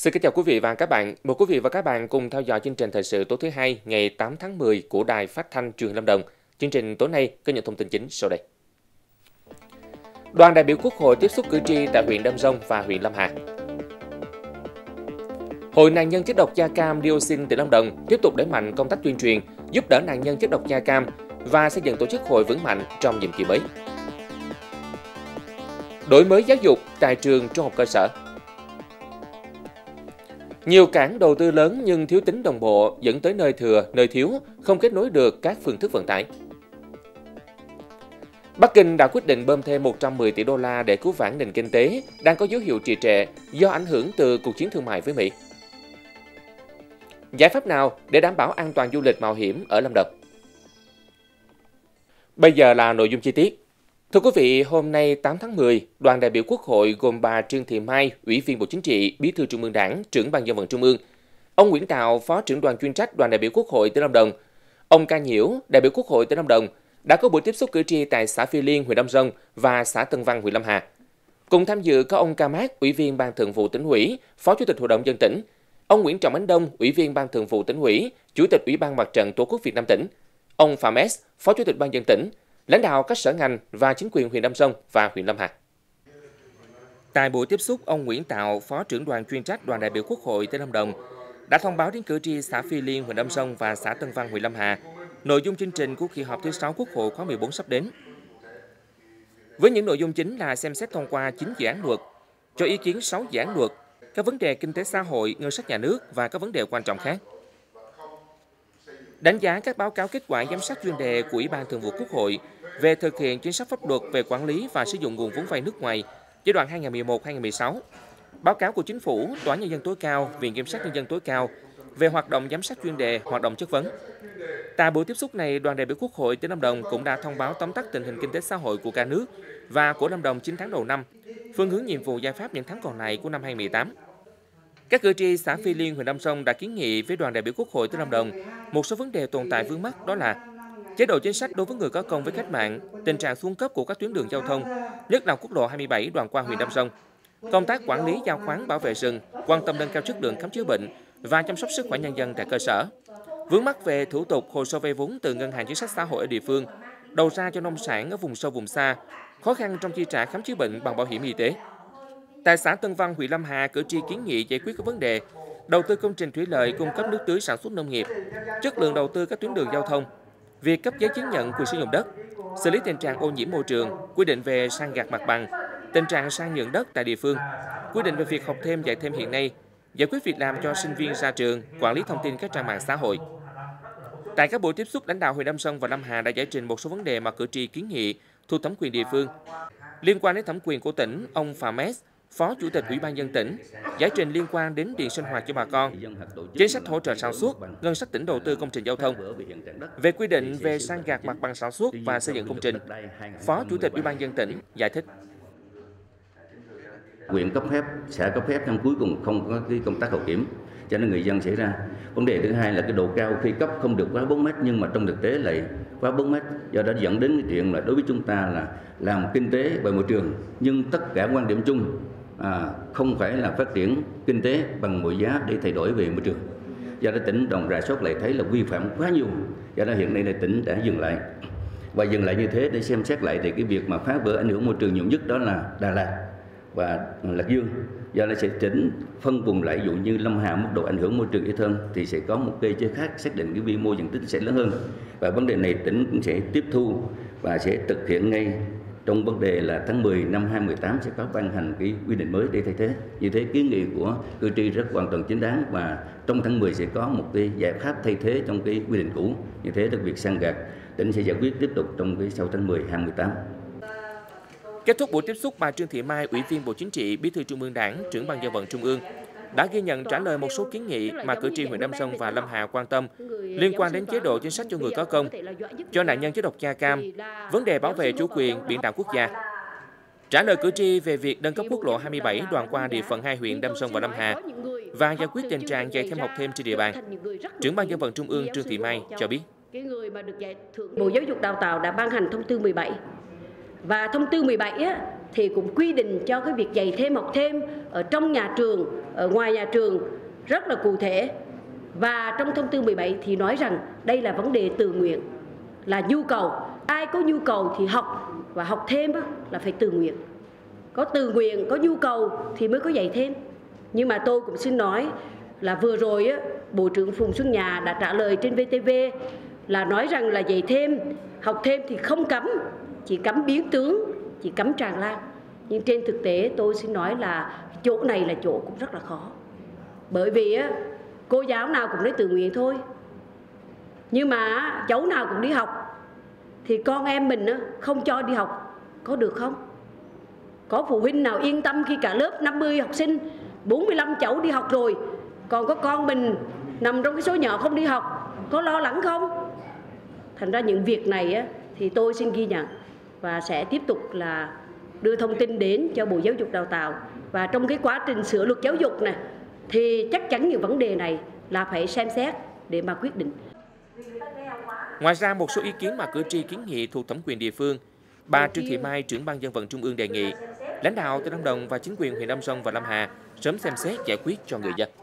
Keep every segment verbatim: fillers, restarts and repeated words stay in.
Xin kính chào quý vị và các bạn. Mời quý vị và các bạn cùng theo dõi chương trình thời sự tối thứ hai ngày tám tháng mười của Đài Phát thanh Truyền hình Lâm Đồng. Chương trình tối nay có những thông tin chính sau đây. Đoàn đại biểu Quốc hội tiếp xúc cử tri tại huyện Đam Rông và huyện Lâm Hà. Hội nạn nhân chất độc da cam dioxin tỉnh Lâm Đồng tiếp tục đẩy mạnh công tác tuyên truyền, giúp đỡ nạn nhân chất độc da cam và xây dựng tổ chức hội vững mạnh trong nhiệm kỳ mới. Đổi mới giáo dục tại trường trung học cơ sở. Nhiều cảng đầu tư lớn nhưng thiếu tính đồng bộ dẫn tới nơi thừa, nơi thiếu, không kết nối được các phương thức vận tải. Bắc Kinh đã quyết định bơm thêm một trăm mười tỷ đô la để cứu vãn nền kinh tế đang có dấu hiệu trì trệ do ảnh hưởng từ cuộc chiến thương mại với Mỹ. Giải pháp nào để đảm bảo an toàn du lịch mạo hiểm ở Lâm Đồng? Bây giờ là nội dung chi tiết. Thưa quý vị, hôm nay tám tháng mười, đoàn đại biểu Quốc hội gồm bà Trương Thị Mai, Ủy viên Bộ Chính trị, Bí thư Trung ương Đảng, Trưởng ban Dân vận Trung ương, ông Nguyễn Tạo, Phó trưởng đoàn chuyên trách đoàn đại biểu Quốc hội tỉnh Lâm Đồng, ông Ca Nhiễu, đại biểu Quốc hội tỉnh Lâm Đồng đã có buổi tiếp xúc cử tri tại xã Phi Liên, huyện Đam Rông và xã Tân Văn, huyện Lâm Hà. Cùng tham dự có ông Ca Mát, Ủy viên Ban Thường vụ Tỉnh ủy, Phó Chủ tịch Hội đồng dân tỉnh, ông Nguyễn Trọng Ánh Đông, Ủy viên Ban Thường vụ Tỉnh ủy, Chủ tịch Ủy ban Mặt trận Tổ quốc Việt Nam tỉnh, ông Phạm S, Phó Chủ tịch Ban dân tỉnh, lãnh đạo các sở ngành và chính quyền huyện Đam Rông và huyện Lâm Hà. Tại buổi tiếp xúc, ông Nguyễn Tạo, Phó trưởng đoàn chuyên trách đoàn đại biểu Quốc hội tỉnh Lâm Đồng đã thông báo đến cử tri xã Phi Liên, huyện Đam Rông và xã Tân Văn, huyện Lâm Hà nội dung chương trình của kỳ họp thứ sáu Quốc hội khóa mười bốn sắp đến. Với những nội dung chính là xem xét thông qua chín dự án luật, cho ý kiến sáu dự án luật, các vấn đề kinh tế xã hội, ngân sách nhà nước và các vấn đề quan trọng khác. Đánh giá các báo cáo kết quả giám sát chuyên đề của Ủy ban Thường vụ Quốc hội về thực hiện chính sách pháp luật về quản lý và sử dụng nguồn vốn vay nước ngoài giai đoạn hai nghìn không trăm mười một đến hai nghìn không trăm mười sáu, báo cáo của Chính phủ, Tòa án Nhân dân tối cao, Viện Kiểm sát Nhân dân tối cao về hoạt động giám sát chuyên đề, hoạt động chất vấn. Tại buổi tiếp xúc này, đoàn đại biểu Quốc hội tỉnh Lâm Đồng cũng đã thông báo tóm tắt tình hình kinh tế xã hội của cả nước và của Lâm Đồng chín tháng đầu năm, phương hướng nhiệm vụ giải pháp những tháng còn lại của năm hai nghìn không trăm mười tám. Các cử tri xã Phi Liên, huyện Đam Rông đã kiến nghị với đoàn đại biểu Quốc hội tỉnh Lâm Đồng một số vấn đề tồn tại vướng mắc, đó là chế độ chính sách đối với người có công với cách mạng, tình trạng xuống cấp của các tuyến đường giao thông, nhất là quốc lộ hai mươi bảy đoạn qua huyện Đam Rông, công tác quản lý giao khoán bảo vệ rừng, quan tâm nâng cao chất lượng khám chữa bệnh và chăm sóc sức khỏe nhân dân tại cơ sở, vướng mắc về thủ tục hồ sơ vay vốn từ ngân hàng chính sách xã hội ở địa phương, đầu ra cho nông sản ở vùng sâu vùng xa, khó khăn trong chi trả khám chữa bệnh bằng bảo hiểm y tế. Tại xã Tân Văn, huyện Lâm Hà, cử tri kiến nghị giải quyết các vấn đề đầu tư công trình thủy lợi cung cấp nước tưới sản xuất nông nghiệp, chất lượng đầu tư các tuyến đường giao thông, việc cấp giấy chứng nhận quyền sử dụng đất, xử lý tình trạng ô nhiễm môi trường, quy định về san gạt mặt bằng, tình trạng sang nhượng đất tại địa phương, quy định về việc học thêm dạy thêm hiện nay, giải quyết việc làm cho sinh viên ra trường, quản lý thông tin các trang mạng xã hội. Tại các buổi tiếp xúc, lãnh đạo huyện Đam Rông và Lâm Hà đã giải trình một số vấn đề mà cử tri kiến nghị thuộc thẩm quyền địa phương. Liên quan đến thẩm quyền của tỉnh, ông Phạm S, Phó Chủ tịch Ủy ban nhân dân tỉnh, giải trình liên quan đến điện sinh hoạt cho bà con, chính sách hỗ trợ sản xuất, ngân sách tỉnh đầu tư công trình giao thông. Về quy định về san gạt mặt bằng sản xuất và xây dựng công trình, Phó Chủ tịch Ủy ban nhân dân tỉnh giải thích. Huyện cấp phép, xã cấp phép năm cuối cùng không có cái công tác hậu kiểm, cho nên người dân xảy ra. Vấn đề thứ hai là cái độ cao khi cấp không được quá bốn mét, nhưng mà trong thực tế lại quá bốn mét, do đó dẫn đến cái chuyện là đối với chúng ta là làm kinh tế và môi trường, nhưng tất cả quan điểm chung à, không phải là phát triển kinh tế bằng mọi giá để thay đổi về môi trường. Do đó tỉnh Đồng rà soát lại thấy là vi phạm quá nhiều, do đó hiện nay là tỉnh đã dừng lại. Và dừng lại như thế để xem xét lại thì cái việc mà phá vỡ ảnh hưởng môi trường nhiều nhất đó là Đà Lạt và Lạc Dương. Do đó sẽ chỉnh phân vùng lại, dụ như Lâm Hà mức độ ảnh hưởng môi trường ít hơn thì sẽ có một cơ chế khác xác định cái quy mô diện tích sẽ lớn hơn. Và vấn đề này tỉnh cũng sẽ tiếp thu và sẽ thực hiện ngay trong vấn đề là tháng mười năm hai nghìn không trăm mười tám sẽ có ban hành cái quy định mới để thay thế. Như thế kiến nghị của cử tri rất hoàn toàn chính đáng, và trong tháng mười sẽ có một cái giải pháp thay thế trong cái quy định cũ. Như thế được việc san gạt tỉnh sẽ giải quyết tiếp tục trong cái sau tháng mười hai nghìn không trăm mười tám. Kết thúc buổi tiếp xúc, bà Trương Thị Mai, Ủy viên Bộ Chính trị, Bí thư Trung ương Đảng, Trưởng ban Dân vận Trung ương đã ghi nhận trả lời một số kiến nghị mà cử tri huyện Đam Rông và Lâm Hà quan tâm liên quan đến chế độ chính sách cho người có công, cho nạn nhân chất độc da cam, vấn đề bảo vệ chủ quyền biển đảo quốc gia. Trả lời cử tri về việc nâng cấp quốc lộ hai mươi bảy đoạn qua địa phận hai huyện Đam Rông và Lâm Hà và giải quyết tình trạng dạy thêm học thêm trên địa bàn, Trưởng ban Dân vận Trung ương Trương Thị Mai cho biết. Bộ Giáo dục Đào tạo đã ban hành thông tư mười bảy. Và thông tư mười bảy á, thì cũng quy định cho cái việc dạy thêm học thêm ở trong nhà trường, ở ngoài nhà trường rất là cụ thể. Và trong thông tư mười bảy thì nói rằng đây là vấn đề tự nguyện, là nhu cầu. Ai có nhu cầu thì học, và học thêm là phải tự nguyện. Có tự nguyện, có nhu cầu thì mới có dạy thêm. Nhưng mà tôi cũng xin nói là vừa rồi Bộ trưởng Phùng Xuân Nhạ đã trả lời trên vê tê vê là nói rằng là dạy thêm, học thêm thì không cấm, chỉ cấm biến tướng, chỉ cấm tràn lan. Nhưng trên thực tế tôi xin nói là chỗ này là chỗ cũng rất là khó. Bởi vì cô giáo nào cũng lấy tự nguyện thôi, nhưng mà cháu nào cũng đi học, thì con em mình không cho đi học có được không? Có phụ huynh nào yên tâm khi cả lớp năm mươi học sinh, bốn mươi lăm cháu đi học rồi, còn có con mình nằm trong cái số nhỏ không đi học, có lo lắng không? Thành ra những việc này thì tôi xin ghi nhận và sẽ tiếp tục là đưa thông tin đến cho Bộ Giáo dục Đào tạo. Và trong cái quá trình sửa luật giáo dục này thì chắc chắn những vấn đề này là phải xem xét để mà quyết định. Ngoài ra, một số ý kiến mà cử tri kiến nghị thuộc thẩm quyền địa phương, bà Trương Thị Mai, trưởng ban dân vận Trung ương đề nghị lãnh đạo tỉnh Lâm Đồng và chính quyền huyện Nam Đông và Lâm Hà sớm xem xét giải quyết cho người dân.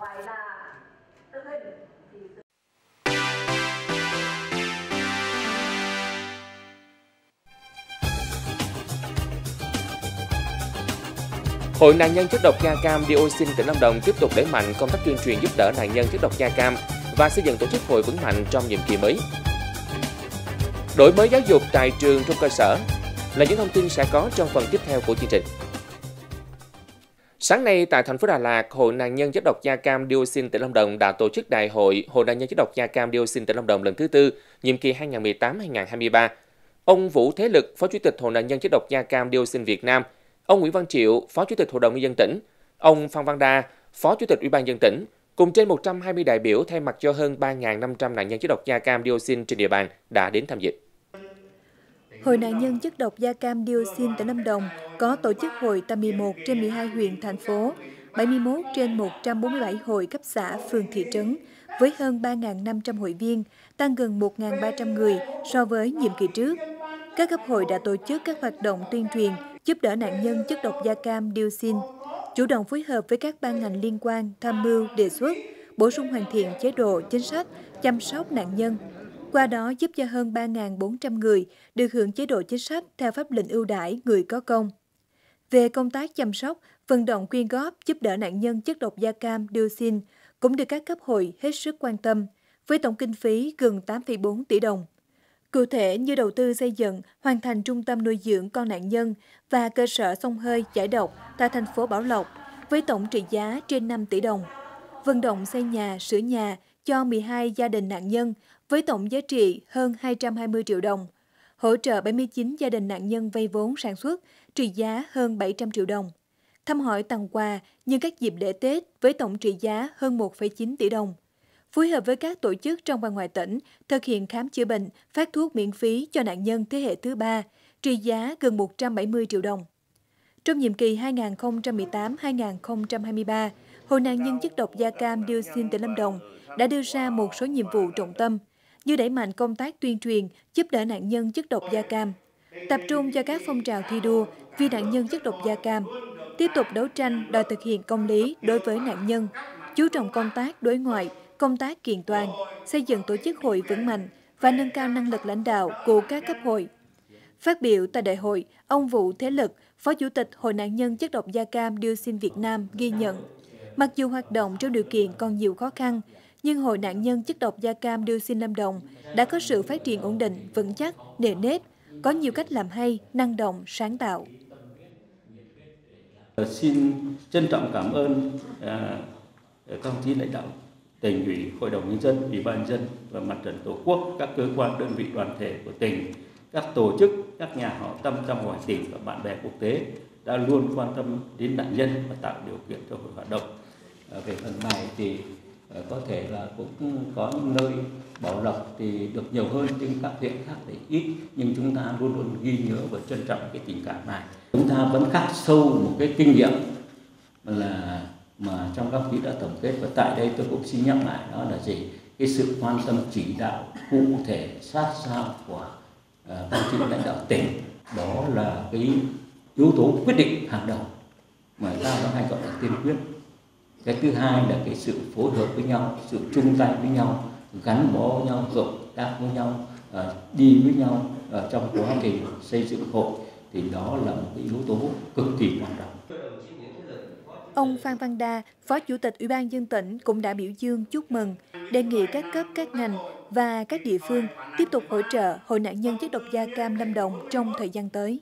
Hội nạn nhân chất độc da cam dioxin tỉnh Lâm Đồng tiếp tục đẩy mạnh công tác tuyên truyền giúp đỡ nạn nhân chất độc da cam và xây dựng tổ chức hội vững mạnh trong nhiệm kỳ mới. Đổi mới giáo dục tại trường trung cơ sở là những thông tin sẽ có trong phần tiếp theo của chương trình. Sáng nay tại thành phố Đà Lạt, Hội nạn nhân chất độc da cam dioxin tỉnh Lâm Đồng đã tổ chức đại hội Hội nạn nhân chất độc da cam dioxin tỉnh Lâm Đồng lần thứ tư, nhiệm kỳ hai nghìn không trăm mười tám đến hai nghìn không trăm hai mươi ba. Ông Vũ Thế Lực, Phó Chủ tịch Hội nạn nhân chất độc da cam dioxin Việt Nam, ông Nguyễn Văn Triệu, Phó Chủ tịch Hội đồng nhân dân tỉnh, ông Phan Văn Đa, Phó Chủ tịch Ủy ban nhân dân tỉnh, cùng trên một trăm hai mươi đại biểu thay mặt cho hơn ba nghìn năm trăm nạn nhân chất độc da cam dioxin trên địa bàn đã đến tham dự. Hội nạn nhân chất độc da cam dioxin tỉnh Lâm Đồng có tổ chức hội tại mười một trên mười hai huyện, thành phố, bảy mươi mốt trên một trăm bốn mươi bảy hội cấp xã, phường, thị trấn, với hơn ba nghìn năm trăm hội viên, tăng gần một nghìn ba trăm người so với nhiệm kỳ trước. Các cấp hội đã tổ chức các hoạt động tuyên truyền, giúp đỡ nạn nhân chất độc da cam dioxin, chủ động phối hợp với các ban ngành liên quan tham mưu đề xuất, bổ sung hoàn thiện chế độ, chính sách, chăm sóc nạn nhân. Qua đó giúp cho hơn ba nghìn bốn trăm người được hưởng chế độ chính sách theo pháp lệnh ưu đãi người có công. Về công tác chăm sóc, vận động quyên góp giúp đỡ nạn nhân chất độc da cam dioxin cũng được các cấp hội hết sức quan tâm, với tổng kinh phí gần tám phẩy bốn tỷ đồng. Cụ thể như đầu tư xây dựng, hoàn thành trung tâm nuôi dưỡng con nạn nhân và cơ sở xông hơi giải độc tại thành phố Bảo Lộc với tổng trị giá trên năm tỷ đồng. Vận động xây nhà, sửa nhà cho mười hai gia đình nạn nhân với tổng giá trị hơn hai trăm hai mươi triệu đồng. Hỗ trợ bảy mươi chín gia đình nạn nhân vay vốn sản xuất trị giá hơn bảy trăm triệu đồng. Thăm hỏi tặng quà nhân các dịp lễ Tết với tổng trị giá hơn một phẩy chín tỷ đồng. Phối hợp với các tổ chức trong và ngoài tỉnh thực hiện khám chữa bệnh, phát thuốc miễn phí cho nạn nhân thế hệ thứ ba, trị giá gần một trăm bảy mươi triệu đồng. Trong nhiệm kỳ hai nghìn không trăm mười tám đến hai nghìn không trăm hai mươi ba, Hội nạn nhân chất độc da cam dioxin tỉnh Lâm Đồng đã đưa ra một số nhiệm vụ trọng tâm như đẩy mạnh công tác tuyên truyền giúp đỡ nạn nhân chất độc da cam, tập trung cho các phong trào thi đua vì nạn nhân chất độc da cam, tiếp tục đấu tranh đòi thực hiện công lý đối với nạn nhân, chú trọng công tác đối ngoại, công tác kiện toàn, xây dựng tổ chức hội vững mạnh và nâng cao năng lực lãnh đạo của các cấp hội. Phát biểu tại đại hội, ông Vũ Thế Lực, Phó Chủ tịch Hội nạn nhân chất độc da cam dioxin Việt Nam ghi nhận, mặc dù hoạt động trong điều kiện còn nhiều khó khăn, nhưng Hội nạn nhân chất độc da cam dioxin Lâm Đồng đã có sự phát triển ổn định, vững chắc, nề nếp, có nhiều cách làm hay, năng động, sáng tạo. Xin trân trọng cảm ơn à, các đồng chí lãnh đạo tỉnh ủy, hội đồng nhân dân, ủy ban nhân dân và mặt trận tổ quốc, các cơ quan đơn vị đoàn thể của tỉnh, các tổ chức, các nhà hảo tâm trong ngoài tỉnh và bạn bè quốc tế đã luôn quan tâm đến nạn nhân và tạo điều kiện cho hội hoạt động. À, về phần này thì à, có thể là cũng có những nơi Bảo Lộc thì được nhiều hơn, nhưng các huyện khác thì ít, nhưng chúng ta luôn luôn ghi nhớ và trân trọng cái tình cảm này. Chúng ta vẫn khắc sâu một cái kinh nghiệm là mà trong các quý đã tổng kết, và tại đây tôi cũng xin nhắc lại, đó là gì? Cái sự quan tâm chỉ đạo cụ thể sát sao của uh, các vị lãnh đạo tỉnh, đó là cái yếu tố quyết định hàng đầu mà ta nó hay gọi là tiên quyết. Cái thứ hai là cái sự phối hợp với nhau, sự chung tay với nhau, gắn bó với nhau, hợp tác với nhau, đi với nhau trong quá trình xây dựng hội, thì đó là một cái yếu tố cực kỳ quan trọng. Ông Phan Văn Đa, Phó Chủ tịch Ủy ban nhân dân tỉnh cũng đã biểu dương chúc mừng, đề nghị các cấp, các ngành và các địa phương tiếp tục hỗ trợ Hội nạn nhân chất độc da cam Lâm Đồng trong thời gian tới.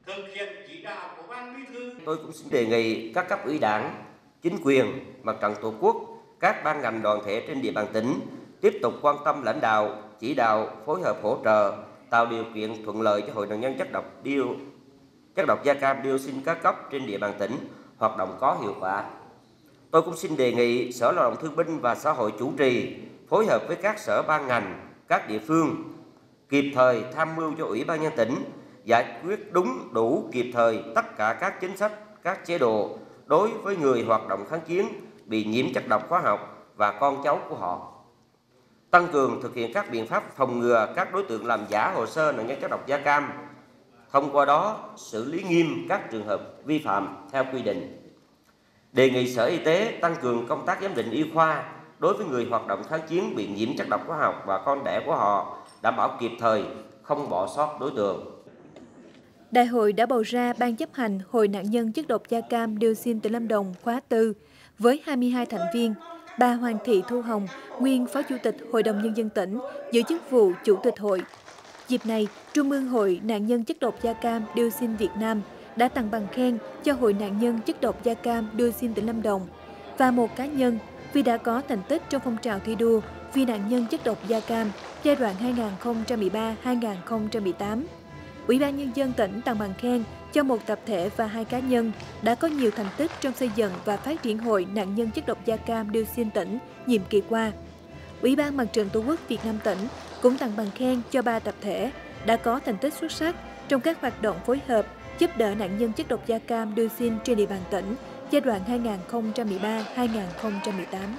Tôi cũng xin đề nghị các cấp ủy Đảng, chính quyền, Mặt trận Tổ quốc, các ban ngành đoàn thể trên địa bàn tỉnh tiếp tục quan tâm lãnh đạo, chỉ đạo, phối hợp hỗ trợ, tạo điều kiện thuận lợi cho Hội nạn nhân chất độc điêu, chất độc da cam dioxin các cấp trên địa bàn tỉnh hoạt động có hiệu quả. Tôi cũng xin đề nghị Sở Lao động Thương binh và Xã hội chủ trì phối hợp với các sở ban ngành, các địa phương kịp thời tham mưu cho Ủy ban nhân dân tỉnh giải quyết đúng, đủ, kịp thời tất cả các chính sách, các chế độ đối với người hoạt động kháng chiến bị nhiễm chất độc hóa học và con cháu của họ. Tăng cường thực hiện các biện pháp phòng ngừa các đối tượng làm giả hồ sơ nạn nhân chất độc da cam, thông qua đó xử lý nghiêm các trường hợp vi phạm theo quy định. Đề nghị Sở Y tế tăng cường công tác giám định y khoa đối với người hoạt động kháng chiến bị nhiễm chất độc hóa học và con đẻ của họ, đảm bảo kịp thời, không bỏ sót đối tượng. Đại hội đã bầu ra Ban chấp hành Hội nạn nhân chất độc da cam dioxin tỉnh Lâm Đồng khóa tư với hai mươi hai thành viên. Bà Hoàng Thị Thu Hồng, nguyên Phó Chủ tịch Hội đồng Nhân dân tỉnh, giữ chức vụ Chủ tịch hội. Dịp này, Trung ương Hội nạn nhân chất độc da cam dioxin Việt Nam đã tặng bằng khen cho Hội nạn nhân chất độc da cam dioxin tỉnh Lâm Đồng và một cá nhân vì đã có thành tích trong phong trào thi đua vì nạn nhân chất độc da cam giai đoạn hai nghìn không trăm mười ba đến hai nghìn không trăm mười tám. Ủy ban Nhân dân tỉnh tặng bằng khen cho một tập thể và hai cá nhân đã có nhiều thành tích trong xây dựng và phát triển Hội nạn nhân chất độc da cam dioxin tỉnh nhiệm kỳ qua. Ủy ban Mặt trận Tổ quốc Việt Nam tỉnh cũng tặng bằng khen cho ba tập thể đã có thành tích xuất sắc trong các hoạt động phối hợp giúp đỡ nạn nhân chất độc da cam dioxin trên địa bàn tỉnh giai đoạn hai nghìn không trăm mười ba đến hai nghìn không trăm mười tám.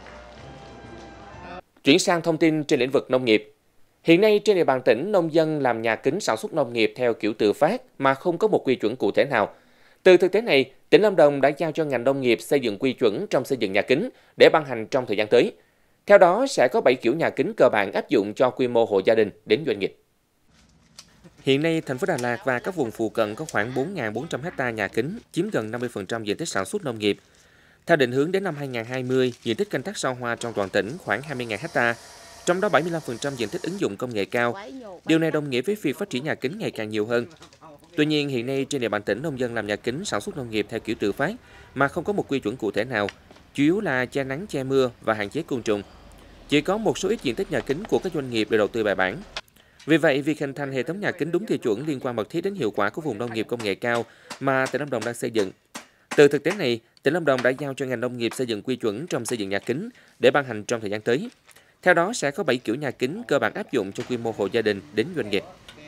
Chuyển sang thông tin trên lĩnh vực nông nghiệp. Hiện nay trên địa bàn tỉnh, nông dân làm nhà kính sản xuất nông nghiệp theo kiểu tự phát mà không có một quy chuẩn cụ thể nào. Từ thực tế này, tỉnh Lâm Đồng đã giao cho ngành nông nghiệp xây dựng quy chuẩn trong xây dựng nhà kính để ban hành trong thời gian tới. Theo đó, sẽ có bảy kiểu nhà kính cơ bản áp dụng cho quy mô hộ gia đình đến doanh nghiệp. Hiện nay, thành phố Đà Lạt và các vùng phụ cận có khoảng bốn nghìn bốn trăm ha nhà kính, chiếm gần năm mươi phần trăm diện tích sản xuất nông nghiệp. Theo định hướng đến năm hai nghìn không trăm hai mươi, diện tích canh tác sao hoa trong toàn tỉnh khoảng hai mươi nghìn ha, trong đó bảy mươi lăm phần trăm diện tích ứng dụng công nghệ cao. Điều này đồng nghĩa với việc phát triển nhà kính ngày càng nhiều hơn. Tuy nhiên, hiện nay trên địa bàn tỉnh, nông dân làm nhà kính sản xuất nông nghiệp theo kiểu tự phát mà không có một quy chuẩn cụ thể nào, chủ yếu là che nắng che mưa và hạn chế côn trùng. Chỉ có một số ít diện tích nhà kính của các doanh nghiệp được đầu tư bài bản. Vì vậy, việc hình thành hệ thống nhà kính đúng tiêu chuẩn liên quan mật thiết đến hiệu quả của vùng nông nghiệp công nghệ cao mà tỉnh Lâm Đồng đang xây dựng. Từ thực tế này, tỉnh Lâm Đồng đã giao cho ngành nông nghiệp xây dựng quy chuẩn trong xây dựng nhà kính để ban hành trong thời gian tới. Theo đó, sẽ có bảy kiểu nhà kính cơ bản áp dụng cho quy mô hộ gia đình đến doanh nghiệp.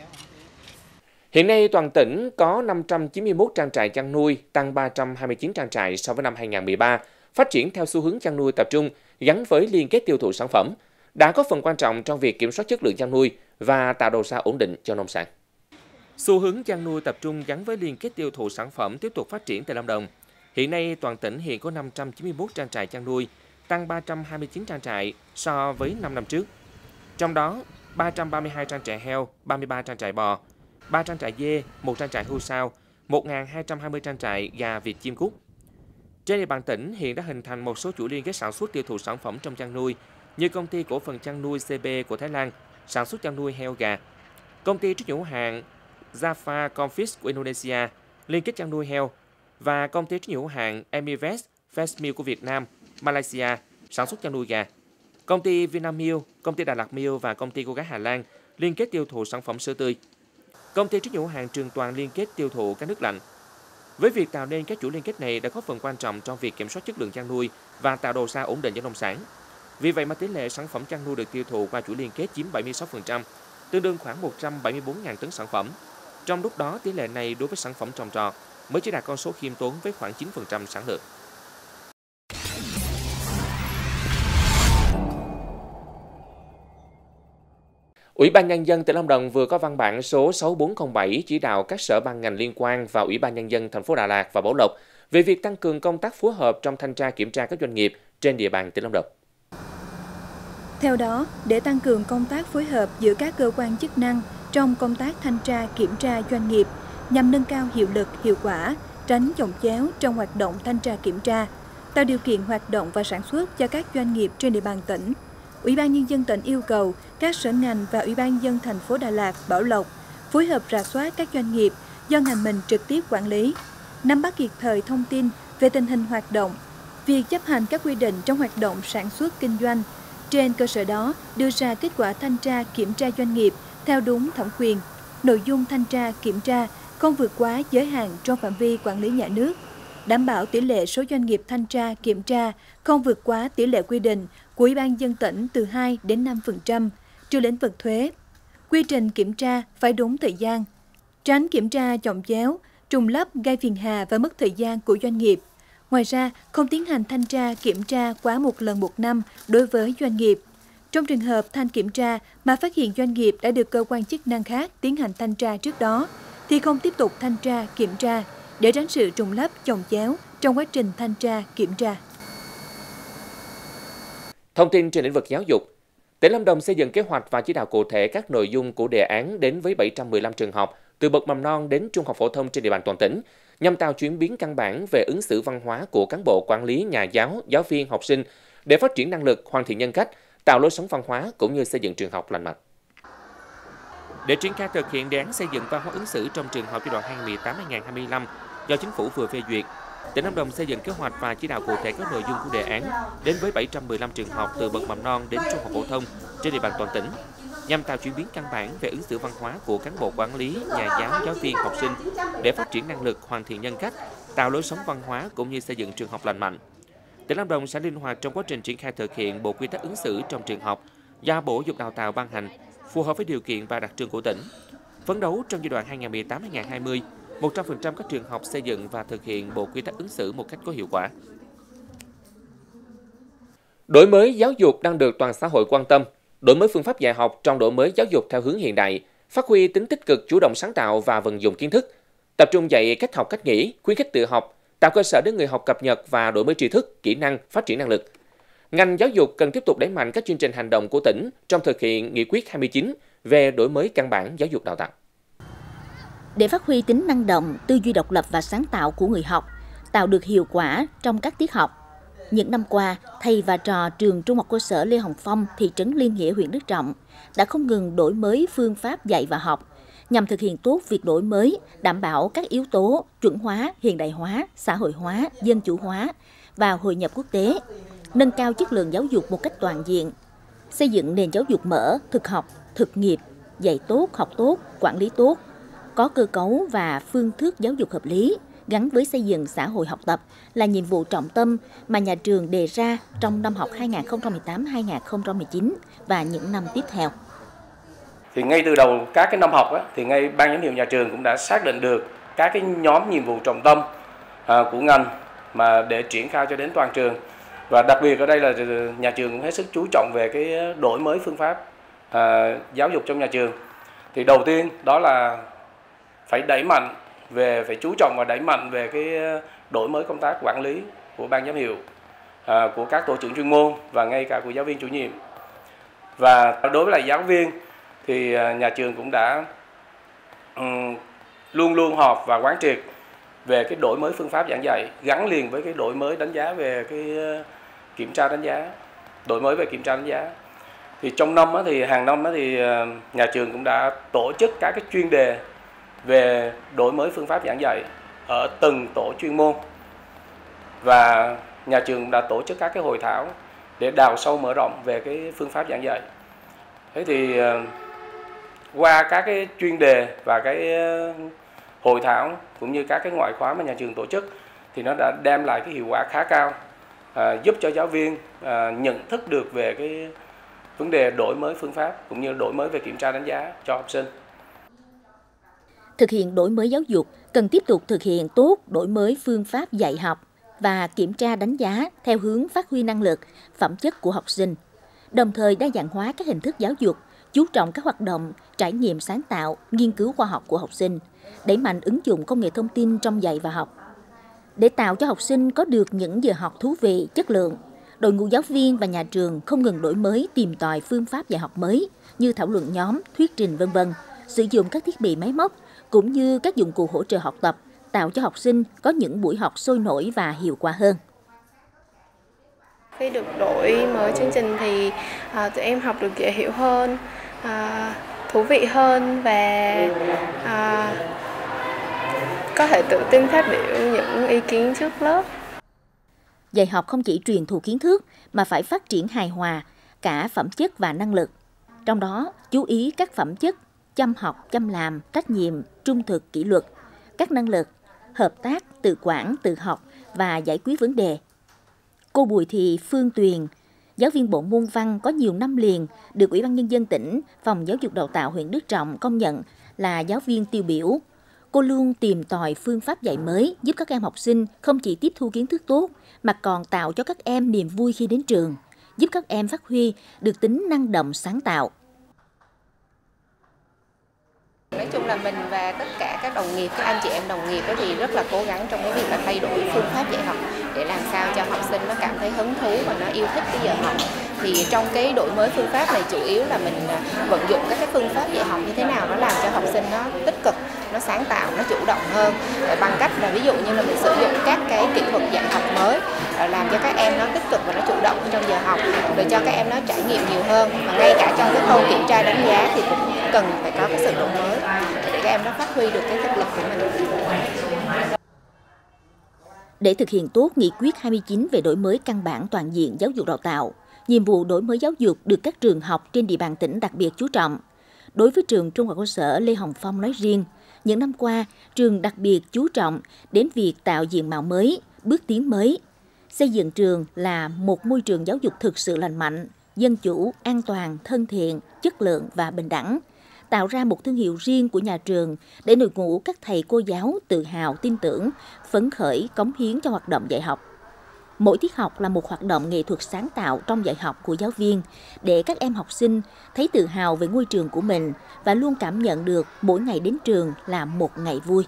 Hiện nay, toàn tỉnh có năm trăm chín mươi mốt trang trại chăn nuôi, tăng ba trăm hai mươi chín trang trại so với năm hai nghìn không trăm mười ba, phát triển theo xu hướng chăn nuôi tập trung gắn với liên kết tiêu thụ sản phẩm, đã có phần quan trọng trong việc kiểm soát chất lượng chăn nuôi và tạo đầu ra ổn định cho nông sản. Xu hướng chăn nuôi tập trung gắn với liên kết tiêu thụ sản phẩm tiếp tục phát triển tại Lâm Đồng. Hiện nay, toàn tỉnh hiện có năm trăm chín mươi mốt trang trại chăn nuôi, tăng ba trăm hai mươi chín trang trại so với năm năm trước. Trong đó, ba trăm ba mươi hai trang trại heo, ba mươi ba trang trại bò, ba trang trại dê, một trang trại hươu sao, một nghìn hai trăm hai mươi trang trại gà vịt chim cút. Trên địa bàn tỉnh hiện đã hình thành một số chuỗi liên kết sản xuất tiêu thụ sản phẩm trong chăn nuôi, như công ty cổ phần chăn nuôi xê bê của Thái Lan, sản xuất chăn nuôi heo gà, công ty trách nhiệm hữu hạn Jaffa Confis của Indonesia, liên kết chăn nuôi heo, và công ty trách nhiệm hữu hạn Emivest Fresh Milk của Việt Nam, Malaysia, sản xuất chăn nuôi gà. Công ty Vinamilk, công ty Đà Lạt Milk và công ty cô gái Hà Lan liên kết tiêu thụ sản phẩm sữa tươi. Công ty trách nhiệm hữu hạn Trường Toàn liên kết tiêu thụ các nước lạnh. Với việc tạo nên các chuỗi liên kết này đã có phần quan trọng trong việc kiểm soát chất lượng chăn nuôi và tạo đầu ra ổn định cho nông sản. Vì vậy mà tỷ lệ sản phẩm chăn nuôi được tiêu thụ qua chuỗi liên kết chiếm bảy mươi sáu phần trăm, tương đương khoảng một trăm bảy mươi bốn nghìn tấn sản phẩm. Trong lúc đó, tỷ lệ này đối với sản phẩm trồng trọt mới chỉ đạt con số khiêm tốn với khoảng chín phần trăm sản lượng. Ủy ban Nhân dân tỉnh Lâm Đồng vừa có văn bản số sáu bốn không bảy chỉ đạo các sở ban ngành liên quan và Ủy ban Nhân dân thành phố Đà Lạt và Bảo Lộc về việc tăng cường công tác phối hợp trong thanh tra kiểm tra các doanh nghiệp trên địa bàn tỉnh Lâm Đồng. Theo đó, để tăng cường công tác phối hợp giữa các cơ quan chức năng trong công tác thanh tra kiểm tra doanh nghiệp nhằm nâng cao hiệu lực, hiệu quả, tránh chồng chéo trong hoạt động thanh tra kiểm tra, tạo điều kiện hoạt động và sản xuất cho các doanh nghiệp trên địa bàn tỉnh. Ủy ban Nhân dân tỉnh yêu cầu các sở ngành và Ủy ban Nhân dân thành phố Đà Lạt, Bảo Lộc phối hợp rà soát các doanh nghiệp do ngành mình trực tiếp quản lý, nắm bắt kịp thời thông tin về tình hình hoạt động, việc chấp hành các quy định trong hoạt động sản xuất kinh doanh. Trên cơ sở đó, đưa ra kết quả thanh tra kiểm tra doanh nghiệp theo đúng thẩm quyền. Nội dung thanh tra kiểm tra không vượt quá giới hạn trong phạm vi quản lý nhà nước, đảm bảo tỷ lệ số doanh nghiệp thanh tra kiểm tra không vượt quá tỷ lệ quy định của Ủy ban Nhân dân tỉnh từ hai đến năm phần trăm, trừ lĩnh vực thuế. Quy trình kiểm tra phải đúng thời gian, tránh kiểm tra chồng chéo, trùng lắp gây phiền hà và mất thời gian của doanh nghiệp. Ngoài ra, không tiến hành thanh tra kiểm tra quá một lần một năm đối với doanh nghiệp. Trong trường hợp thanh kiểm tra mà phát hiện doanh nghiệp đã được cơ quan chức năng khác tiến hành thanh tra trước đó, thì không tiếp tục thanh tra kiểm tra để tránh sự trùng lắp chồng chéo trong quá trình thanh tra kiểm tra. Thông tin trên lĩnh vực giáo dục, tỉnh Lâm Đồng xây dựng kế hoạch và chỉ đạo cụ thể các nội dung của đề án đến với bảy trăm mười lăm trường học từ bậc mầm non đến trung học phổ thông trên địa bàn toàn tỉnh, nhằm tạo chuyển biến căn bản về ứng xử văn hóa của cán bộ quản lý, nhà giáo, giáo viên, học sinh để phát triển năng lực, hoàn thiện nhân cách, tạo lối sống văn hóa cũng như xây dựng trường học lành mạnh. Để triển khai thực hiện đề án xây dựng văn hóa ứng xử trong trường học giai đoạn hai nghìn không trăm mười tám đến hai nghìn không trăm hai mươi lăm do Chính phủ vừa phê duyệt, tỉnh Lâm Đồng xây dựng kế hoạch và chỉ đạo cụ thể các nội dung của đề án đến với bảy trăm mười lăm trường học từ bậc mầm non đến trung học phổ thông trên địa bàn toàn tỉnh, nhằm tạo chuyển biến căn bản về ứng xử văn hóa của cán bộ quản lý, nhà giáo, giáo viên, học sinh để phát triển năng lực, hoàn thiện nhân cách, tạo lối sống văn hóa cũng như xây dựng trường học lành mạnh. Tỉnh Lâm Đồng sẽ linh hoạt trong quá trình triển khai thực hiện bộ quy tắc ứng xử trong trường học do Bộ Giáo dục Đào tạo ban hành, phù hợp với điều kiện và đặc trưng của tỉnh. Phấn đấu trong giai đoạn hai nghìn không trăm mười tám đến hai nghìn không trăm hai mươi, một trăm phần trăm các trường học xây dựng và thực hiện bộ quy tắc ứng xử một cách có hiệu quả. Đổi mới giáo dục đang được toàn xã hội quan tâm. Đổi mới phương pháp dạy học trong đổi mới giáo dục theo hướng hiện đại, phát huy tính tích cực, chủ động sáng tạo và vận dụng kiến thức, tập trung dạy cách học cách nghĩ, khuyến khích tự học, tạo cơ sở để người học cập nhật và đổi mới tri thức, kỹ năng, phát triển năng lực. Ngành giáo dục cần tiếp tục đẩy mạnh các chương trình hành động của tỉnh trong thực hiện nghị quyết hai mươi chín về đổi mới căn bản giáo dục đào tạo. Để phát huy tính năng động, tư duy độc lập và sáng tạo của người học, tạo được hiệu quả trong các tiết học. Những năm qua, thầy và trò trường Trung học cơ sở Lê Hồng Phong, thị trấn Liên Nghĩa, huyện Đức Trọng đã không ngừng đổi mới phương pháp dạy và học nhằm thực hiện tốt việc đổi mới, đảm bảo các yếu tố chuẩn hóa, hiện đại hóa, xã hội hóa, dân chủ hóa và hội nhập quốc tế, nâng cao chất lượng giáo dục một cách toàn diện, xây dựng nền giáo dục mở, thực học, thực nghiệp, dạy tốt, học tốt, quản lý tốt, có cơ cấu và phương thức giáo dục hợp lý, gắn với xây dựng xã hội học tập là nhiệm vụ trọng tâm mà nhà trường đề ra trong năm học hai nghìn không trăm mười tám hai nghìn không trăm mười chín và những năm tiếp theo. Thì ngay từ đầu các cái năm học á, thì ngay ban giám hiệu nhà trường cũng đã xác định được các cái nhóm nhiệm vụ trọng tâm à, của ngành mà để triển khai cho đến toàn trường. Và đặc biệt ở đây là nhà trường cũng hết sức chú trọng về cái đổi mới phương pháp à, giáo dục trong nhà trường. Thì đầu tiên đó là phải đẩy mạnh về phải chú trọng và đẩy mạnh về cái đổi mới công tác quản lý của ban giám hiệu, à, của các tổ trưởng chuyên môn và ngay cả của giáo viên chủ nhiệm. Và đối với lại giáo viên thì nhà trường cũng đã um, luôn luôn họp và quán triệt về cái đổi mới phương pháp giảng dạy gắn liền với cái đổi mới đánh giá về cái kiểm tra đánh giá, đổi mới về kiểm tra đánh giá. Thì trong năm á, thì hàng năm á, thì nhà trường cũng đã tổ chức các cái chuyên đề về đổi mới phương pháp giảng dạy ở từng tổ chuyên môn, và nhà trường đã tổ chức các cái hội thảo để đào sâu mở rộng về cái phương pháp giảng dạy. Thế thì qua các cái chuyên đề và cái hội thảo cũng như các cái ngoại khóa mà nhà trường tổ chức thì nó đã đem lại cái hiệu quả khá cao, à, giúp cho giáo viên à, nhận thức được về cái vấn đề đổi mới phương pháp cũng như đổi mới về kiểm tra đánh giá cho học sinh. Thực hiện đổi mới giáo dục cần tiếp tục thực hiện tốt đổi mới phương pháp dạy học và kiểm tra đánh giá theo hướng phát huy năng lực, phẩm chất của học sinh, đồng thời đa dạng hóa các hình thức giáo dục, chú trọng các hoạt động trải nghiệm sáng tạo, nghiên cứu khoa học của học sinh, đẩy mạnh ứng dụng công nghệ thông tin trong dạy và học. Để tạo cho học sinh có được những giờ học thú vị, chất lượng, đội ngũ giáo viên và nhà trường không ngừng đổi mới, tìm tòi phương pháp dạy học mới như thảo luận nhóm, thuyết trình vân vân, sử dụng các thiết bị máy móc cũng như các dụng cụ hỗ trợ học tập, tạo cho học sinh có những buổi học sôi nổi và hiệu quả hơn. Khi được đổi mới chương trình thì à, tụi em học được dễ hiểu hơn, à, thú vị hơn và à, có thể tự tin phát biểu những ý kiến trước lớp. Dạy học không chỉ truyền thụ kiến thức mà phải phát triển hài hòa cả phẩm chất và năng lực. Trong đó, chú ý các phẩm chất chăm học, chăm làm, trách nhiệm, trung thực, kỷ luật, các năng lực, hợp tác, tự quản, tự học và giải quyết vấn đề. Cô Bùi Thị Phương Tuyền, giáo viên bộ môn văn có nhiều năm liền được Ủy ban Nhân dân tỉnh, Phòng Giáo dục Đào tạo huyện Đức Trọng công nhận là giáo viên tiêu biểu. Cô luôn tìm tòi phương pháp dạy mới giúp các em học sinh không chỉ tiếp thu kiến thức tốt mà còn tạo cho các em niềm vui khi đến trường, giúp các em phát huy được tính năng động sáng tạo. Nói chung là mình và tất cả các đồng nghiệp, các anh chị em đồng nghiệp thì rất là cố gắng trong cái việc là thay đổi phương pháp dạy học để làm sao cho học sinh nó cảm thấy hứng thú và nó yêu thích cái giờ học. Thì trong cái đổi mới phương pháp này chủ yếu là mình vận dụng các cái phương pháp dạy học như thế nào nó làm cho học sinh nó tích cực, nó sáng tạo, nó chủ động hơn bằng cách là ví dụ như là mình sử dụng các cái kỹ thuật dạy học mới làm cho các em nó tích cực và nó chủ động trong giờ học, để cho các em nó trải nghiệm nhiều hơn, và ngay cả trong cái khâu kiểm tra đánh giá thì cũng cần phải có cái sự đổi mới để các em nó phát huy được cái thực lực của mình. Để thực hiện tốt nghị quyết hai mươi chín về đổi mới căn bản toàn diện giáo dục đào tạo, nhiệm vụ đổi mới giáo dục được các trường học trên địa bàn tỉnh đặc biệt chú trọng. Đối với trường Trung học cơ sở Lê Hồng Phong nói riêng, những năm qua, trường đặc biệt chú trọng đến việc tạo diện mạo mới, bước tiến mới, xây dựng trường là một môi trường giáo dục thực sự lành mạnh, dân chủ, an toàn, thân thiện, chất lượng và bình đẳng, tạo ra một thương hiệu riêng của nhà trường để đội ngũ các thầy cô giáo tự hào, tin tưởng, phấn khởi, cống hiến cho hoạt động dạy học. Mỗi tiết học là một hoạt động nghệ thuật sáng tạo trong dạy học của giáo viên để các em học sinh thấy tự hào về ngôi trường của mình và luôn cảm nhận được mỗi ngày đến trường là một ngày vui.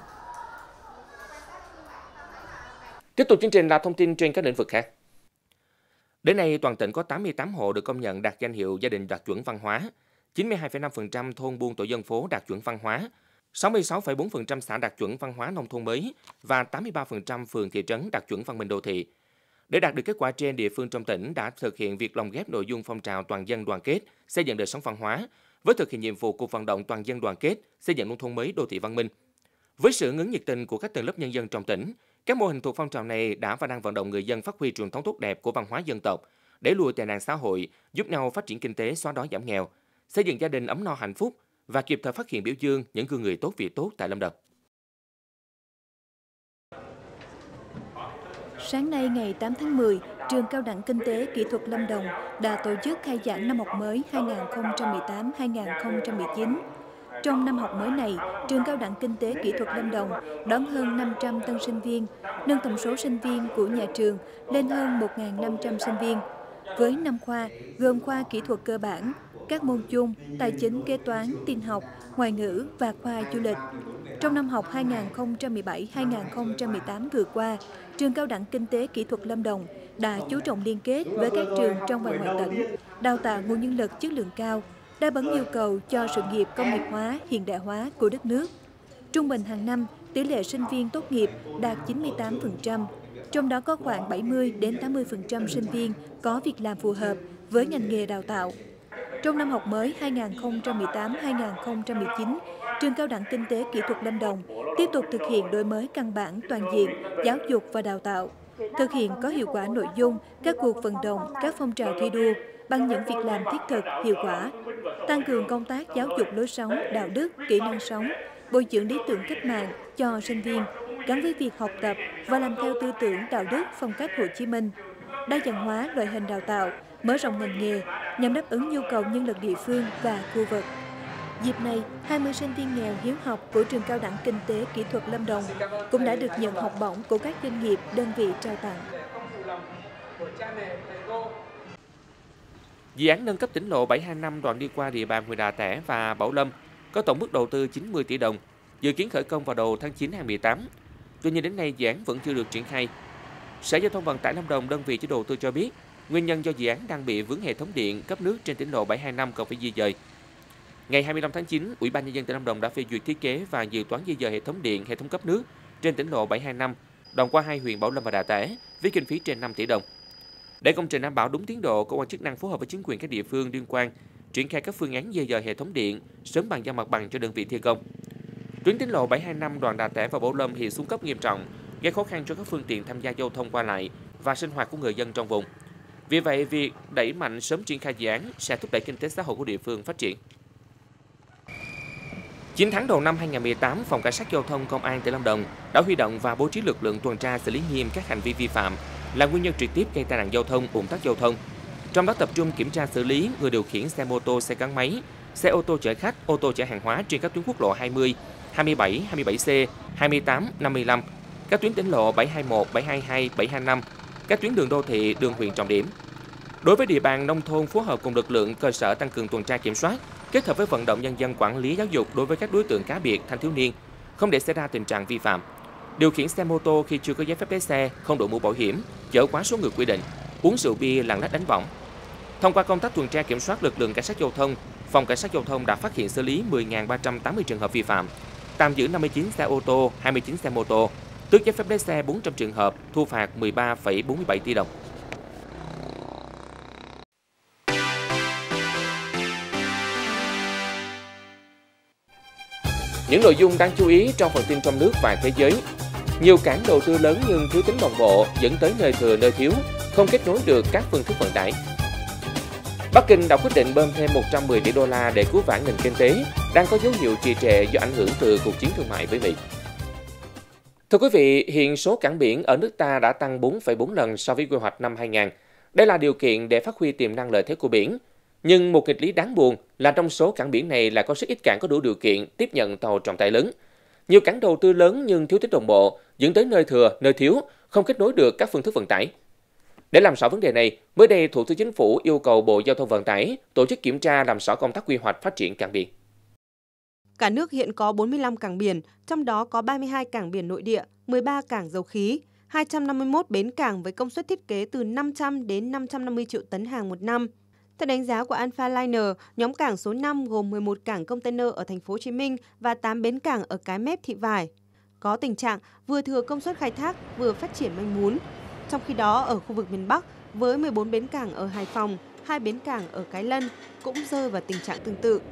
Tiếp tục chương trình là thông tin trên các lĩnh vực khác. Đến nay, toàn tỉnh có tám mươi tám hộ được công nhận đạt danh hiệu gia đình đạt chuẩn văn hóa, chín mươi hai phẩy năm phần trăm thôn buôn tổ dân phố đạt chuẩn văn hóa, sáu mươi sáu phẩy bốn phần trăm xã đạt chuẩn văn hóa nông thôn mới và tám mươi ba phần trăm phường thị trấn đạt chuẩn văn minh đô thị. Để đạt được kết quả trên, địa phương trong tỉnh đã thực hiện việc lồng ghép nội dung phong trào toàn dân đoàn kết, xây dựng đời sống văn hóa, với thực hiện nhiệm vụ cuộc vận động toàn dân đoàn kết, xây dựng nông thôn mới đô thị văn minh. Với sự ứng nhiệt tình của các tầng lớp nhân dân trong tỉnh, các mô hình thuộc phong trào này đã và đang vận động người dân phát huy truyền thống tốt đẹp của văn hóa dân tộc, đẩy lùi tệ nạn xã hội, giúp nhau phát triển kinh tế, xóa đói giảm nghèo, xây dựng gia đình ấm no hạnh phúc và kịp thời phát hiện biểu dương những gương người tốt việc tốt tại Lâm Đồng. Sáng nay ngày tám tháng mười, Trường Cao đẳng Kinh tế Kỹ thuật Lâm Đồng đã tổ chức khai giảng năm học mới hai nghìn không trăm mười tám hai nghìn không trăm mười chín. Trong năm học mới này, Trường Cao đẳng Kinh tế Kỹ thuật Lâm Đồng đón hơn năm trăm tân sinh viên, nâng tổng số sinh viên của nhà trường lên hơn một nghìn năm trăm sinh viên. Với năm khoa, gồm khoa kỹ thuật cơ bản, các môn chung, tài chính, kế toán, tin học, ngoại ngữ và khoa du lịch. Trong năm học hai nghìn không trăm mười bảy hai nghìn không trăm mười tám vừa qua, Trường Cao đẳng Kinh tế Kỹ thuật Lâm Đồng đã chú trọng liên kết với các trường trong và ngoài tỉnh, đào tạo nguồn nhân lực chất lượng cao, đáp ứng yêu cầu cho sự nghiệp công nghiệp hóa, hiện đại hóa của đất nước. Trung bình hàng năm, tỷ lệ sinh viên tốt nghiệp đạt chín mươi tám phần trăm, trong đó có khoảng bảy mươi đến tám mươi phần trăm sinh viên có việc làm phù hợp với ngành nghề đào tạo. Trong năm học mới hai nghìn không trăm mười tám hai nghìn không trăm mười chín, Trường Cao đẳng Kinh tế Kỹ thuật Lâm Đồng tiếp tục thực hiện đổi mới căn bản toàn diện giáo dục và đào tạo, thực hiện có hiệu quả nội dung các cuộc vận động, các phong trào thi đua bằng những việc làm thiết thực, hiệu quả, tăng cường công tác giáo dục lối sống, đạo đức, kỹ năng sống, bồi dưỡng lý tưởng cách mạng cho sinh viên, gắn với việc học tập và làm theo tư tưởng đạo đức phong cách Hồ Chí Minh, đa dạng hóa loại hình đào tạo, mở rộng ngành nghề nhằm đáp ứng nhu cầu nhân lực địa phương và khu vực. Dịp này, hai mươi sinh viên nghèo hiếu học của Trường Cao đẳng Kinh tế Kỹ thuật Lâm Đồng cũng đã được nhận học bổng của các doanh nghiệp, đơn vị trao tặng. Dự án nâng cấp tỉnh lộ bảy hai năm đoạn đi qua địa bàn huyện Đà Tẻ và Bảo Lâm có tổng mức đầu tư chín mươi tỷ đồng, dự kiến khởi công vào đầu tháng chín năm hai nghìn không trăm mười tám. Tuy nhiên đến nay dự án vẫn chưa được triển khai. Sở Giao thông Vận tải Lâm Đồng, đơn vị chủ đầu tư cho biết, nguyên nhân do dự án đang bị vướng hệ thống điện cấp nước trên tỉnh lộ bảy hai năm cần phải di dời. Ngày hai mươi lăm tháng chín, Ủy ban Nhân dân tỉnh Lâm Đồng đã phê duyệt thiết kế và dự toán di dời hệ thống điện, hệ thống cấp nước trên tỉnh lộ bảy hai năm đoạn qua hai huyện Bảo Lâm và Đà Tẻ với kinh phí trên năm tỷ đồng. Để công trình đảm bảo đúng tiến độ, cơ quan chức năng phối hợp với chính quyền các địa phương liên quan triển khai các phương án di dời hệ thống điện, sớm bàn giao mặt bằng cho đơn vị thi công. Tuyến tỉnh lộ bảy hai năm đoạn Đà Tẻ và Bảo Lâm hiện xuống cấp nghiêm trọng, gây khó khăn cho các phương tiện tham gia giao thông qua lại và sinh hoạt của người dân trong vùng. Vì vậy, việc đẩy mạnh sớm triển khai dự án sẽ thúc đẩy kinh tế xã hội của địa phương phát triển. chín tháng đầu năm hai nghìn không trăm mười tám, Phòng Cảnh sát Giao thông Công an tỉnh Lâm Đồng đã huy động và bố trí lực lượng tuần tra xử lý nghiêm các hành vi vi phạm là nguyên nhân trực tiếp gây tai nạn giao thông, ùn tắc giao thông. Trong đó tập trung kiểm tra xử lý người điều khiển xe mô tô, xe gắn máy, xe ô tô chở khách, ô tô chở hàng hóa trên các tuyến quốc lộ hai mươi, hai mươi bảy, hai mươi bảy C, hai mươi tám, năm mươi lăm, các tuyến tỉnh lộ bảy hai mốt, bảy hai hai, bảy hai năm, các tuyến đường đô thị, đường huyện trọng điểm. Đối với địa bàn nông thôn, phối hợp cùng lực lượng cơ sở tăng cường tuần tra kiểm soát, kết hợp với vận động nhân dân quản lý giáo dục đối với các đối tượng cá biệt, thanh thiếu niên, không để xảy ra tình trạng vi phạm. Điều khiển xe mô tô khi chưa có giấy phép lái xe, không đội mũ bảo hiểm, chở quá số người quy định, uống rượu bia, lạng lách đánh võng. Thông qua công tác tuần tra kiểm soát, lực lượng cảnh sát giao thông, Phòng Cảnh sát Giao thông đã phát hiện xử lý mười nghìn ba trăm tám mươi trường hợp vi phạm, tạm giữ năm mươi chín xe ô tô, hai mươi chín xe mô tô, tước giấy phép lái xe bốn trăm trường hợp, thu phạt mười ba phẩy bốn mươi bảy tỷ đồng. Những nội dung đáng chú ý trong phần tin trong nước và thế giới. Nhiều cảng đầu tư lớn nhưng thiếu tính đồng bộ dẫn tới nơi thừa nơi thiếu, không kết nối được các phương thức vận tải. Bắc Kinh đã quyết định bơm thêm một trăm mười tỷ đô la để cứu vãn nền kinh tế đang có dấu hiệu trì trệ do ảnh hưởng từ cuộc chiến thương mại với Mỹ. Thưa quý vị, hiện số cảng biển ở nước ta đã tăng bốn phẩy bốn lần so với quy hoạch năm hai nghìn. Đây là điều kiện để phát huy tiềm năng lợi thế của biển. Nhưng một nghịch lý đáng buồn là trong số cảng biển này lại có rất ít cảng có đủ điều kiện tiếp nhận tàu trọng tải lớn. Nhiều cảng đầu tư lớn nhưng thiếu tính đồng bộ, dẫn tới nơi thừa, nơi thiếu, không kết nối được các phương thức vận tải. Để làm rõ vấn đề này, mới đây Thủ tướng Chính phủ yêu cầu Bộ Giao thông Vận tải tổ chức kiểm tra làm rõ công tác quy hoạch phát triển cảng biển. Cả nước hiện có bốn mươi lăm cảng biển, trong đó có ba mươi hai cảng biển nội địa, mười ba cảng dầu khí, hai trăm năm mươi mốt bến cảng với công suất thiết kế từ năm trăm đến năm trăm năm mươi triệu tấn hàng một năm. Theo đánh giá của Alpha Liner, nhóm cảng số năm gồm mười một cảng container ở thành phố Hồ Chí Minh và tám bến cảng ở Cái Mép, Thị Vải. Có tình trạng vừa thừa công suất khai thác, vừa phát triển manh mún. Trong khi đó, ở khu vực miền Bắc, với mười bốn bến cảng ở Hải Phòng, hai bến cảng ở Cái Lân cũng rơi vào tình trạng tương tự.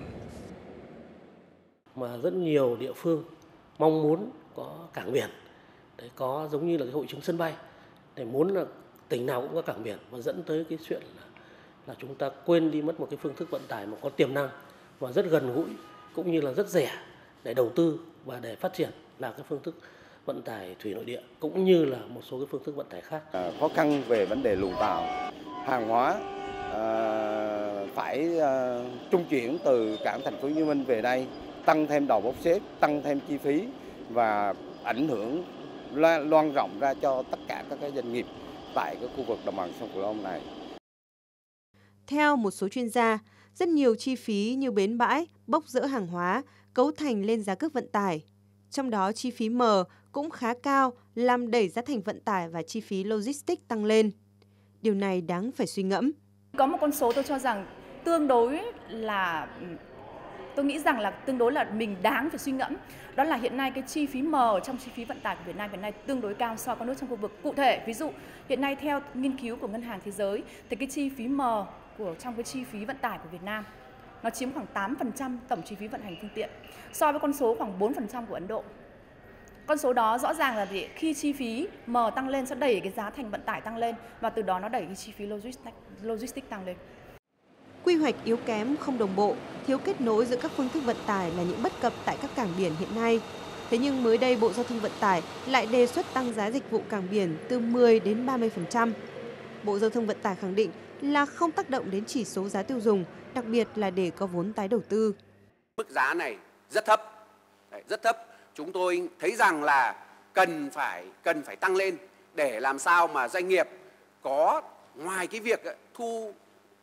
Mà rất nhiều địa phương mong muốn có cảng biển, để có giống như là cái hội chứng sân bay, để muốn là tỉnh nào cũng có cảng biển, và dẫn tới cái chuyện là, là chúng ta quên đi mất một cái phương thức vận tải mà có tiềm năng và rất gần gũi, cũng như là rất rẻ để đầu tư và để phát triển là cái phương thức vận tải thủy nội địa, cũng như là một số cái phương thức vận tải khác. À, khó khăn về vấn đề luồng tàu, hàng hóa à, phải à, trung chuyển từ cảng thành phố Hồ Chí Minh về đây, tăng thêm đầu bốc xếp, tăng thêm chi phí và ảnh hưởng loan rộng ra cho tất cả các cái doanh nghiệp tại cái khu vực đồng bằng sông Cửu Long này. Theo một số chuyên gia, rất nhiều chi phí như bến bãi, bốc dỡ hàng hóa cấu thành lên giá cước vận tải. Trong đó chi phí M cũng khá cao, làm đẩy giá thành vận tải và chi phí logistics tăng lên. Điều này đáng phải suy ngẫm. Có một con số tôi cho rằng tương đối là tôi nghĩ rằng là tương đối là mình đáng phải suy ngẫm. Đó là hiện nay cái chi phí M trong chi phí vận tải của Việt Nam hiện nay tương đối cao so với các nước trong khu vực. Cụ thể, ví dụ hiện nay theo nghiên cứu của Ngân hàng Thế giới thì cái chi phí M của trong cái chi phí vận tải của Việt Nam nó chiếm khoảng tám phần trăm tổng chi phí vận hành phương tiện so với con số khoảng bốn phần trăm của Ấn Độ. Con số đó rõ ràng là để khi chi phí M tăng lên sẽ đẩy cái giá thành vận tải tăng lên và từ đó nó đẩy cái chi phí logistics, logistics tăng lên. Quy hoạch yếu kém, không đồng bộ, thiếu kết nối giữa các phương thức vận tải là những bất cập tại các cảng biển hiện nay. Thế nhưng mới đây Bộ Giao thông Vận tải lại đề xuất tăng giá dịch vụ cảng biển từ mười đến ba mươi phần trăm. Bộ Giao thông Vận tải khẳng định là không tác động đến chỉ số giá tiêu dùng, đặc biệt là để có vốn tái đầu tư. Mức giá này rất thấp, rất thấp. Chúng tôi thấy rằng là cần phải cần phải tăng lên để làm sao mà doanh nghiệp có ngoài cái việc thu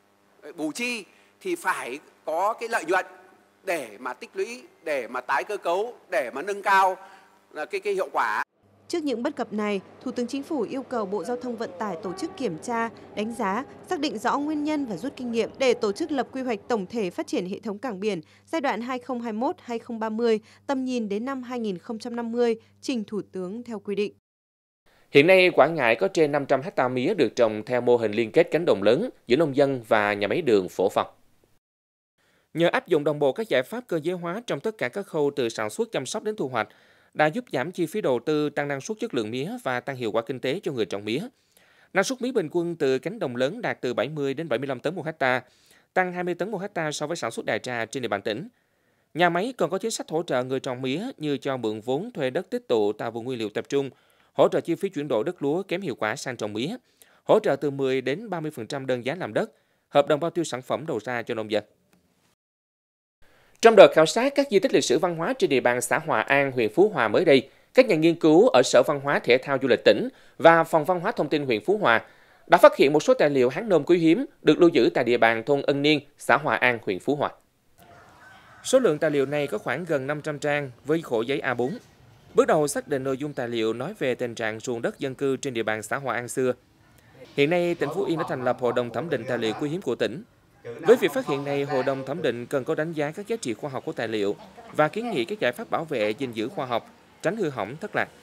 bù chi thì phải có cái lợi nhuận để mà tích lũy, để mà tái cơ cấu, để mà nâng cao cái cái hiệu quả. Trước những bất cập này, Thủ tướng Chính phủ yêu cầu Bộ Giao thông Vận tải tổ chức kiểm tra, đánh giá, xác định rõ nguyên nhân và rút kinh nghiệm để tổ chức lập quy hoạch tổng thể phát triển hệ thống cảng biển giai đoạn hai nghìn không trăm hai mươi mốt đến hai nghìn không trăm ba mươi, tầm nhìn đến năm hai nghìn không trăm năm mươi, trình Thủ tướng theo quy định. Hiện nay, Quảng Ngãi có trên năm trăm ha mía được trồng theo mô hình liên kết cánh đồng lớn giữa nông dân và nhà máy đường Phổ Phong. Nhờ áp dụng đồng bộ các giải pháp cơ giới hóa trong tất cả các khâu từ sản xuất, chăm sóc đến thu hoạch, đã giúp giảm chi phí đầu tư, tăng năng suất, chất lượng mía và tăng hiệu quả kinh tế cho người trồng mía. Năng suất mía bình quân từ cánh đồng lớn đạt từ bảy mươi đến bảy mươi lăm tấn một hecta, tăng hai mươi tấn một hecta so với sản xuất đại trà trên địa bàn tỉnh. Nhà máy còn có chính sách hỗ trợ người trồng mía như cho mượn vốn thuê đất tích tụ tạo vùng nguyên liệu tập trung, hỗ trợ chi phí chuyển đổi đất lúa kém hiệu quả sang trồng mía, hỗ trợ từ mười đến ba mươi phần trăm đơn giá làm đất, hợp đồng bao tiêu sản phẩm đầu ra cho nông dân. Trong đợt khảo sát các di tích lịch sử văn hóa trên địa bàn xã Hòa An, huyện Phú Hòa mới đây, các nhà nghiên cứu ở Sở Văn hóa Thể thao Du lịch tỉnh và Phòng Văn hóa Thông tin huyện Phú Hòa đã phát hiện một số tài liệu Hán Nôm quý hiếm được lưu giữ tại địa bàn thôn Ân Niên, xã Hòa An, huyện Phú Hòa. Số lượng tài liệu này có khoảng gần năm trăm trang với khổ giấy A bốn. Bước đầu xác định nội dung tài liệu nói về tình trạng ruộng đất dân cư trên địa bàn xã Hòa An xưa. Hiện nay, tỉnh Phú Yên đã thành lập Hội đồng thẩm định tài liệu quý hiếm của tỉnh. Với việc phát hiện này, Hội đồng thẩm định cần có đánh giá các giá trị khoa học của tài liệu và kiến nghị các giải pháp bảo vệ, gìn giữ khoa học, tránh hư hỏng, thất lạc.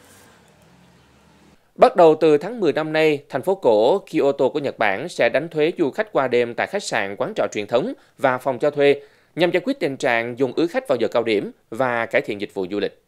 Bắt đầu từ tháng mười năm nay, thành phố cổ Kyoto của Nhật Bản sẽ đánh thuế du khách qua đêm tại khách sạn, quán trọ truyền thống và phòng cho thuê nhằm giải quyết tình trạng dùng ứ khách vào giờ cao điểm và cải thiện dịch vụ du lịch.